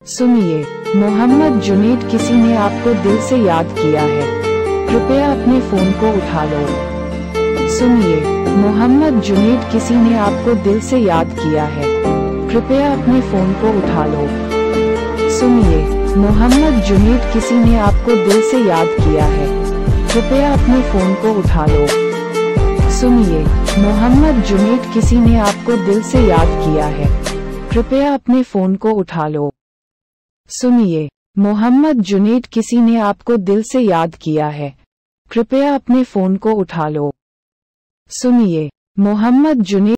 सुनिए, मोहम्मद जुनैद किसी ने आपको दिल से याद किया है, कृपया अपने फोन को उठा लो। सुनिए, मोहम्मद जुनैद किसी ने आपको दिल से याद किया है, कृपया अपने फोन को उठा लो। सुनिए, मोहम्मद जुनैद किसी ने आपको दिल से याद किया है, कृपया अपने फोन को उठा लो। सुनिए, मोहम्मद जुनैद किसी ने आपको दिल से याद किया है, कृपया अपने फोन को उठा लो। सुनिए, मोहम्मद जुनैद किसी ने आपको दिल से याद किया है, कृपया अपने फोन को उठा लो। सुनिए, मोहम्मद जुनैद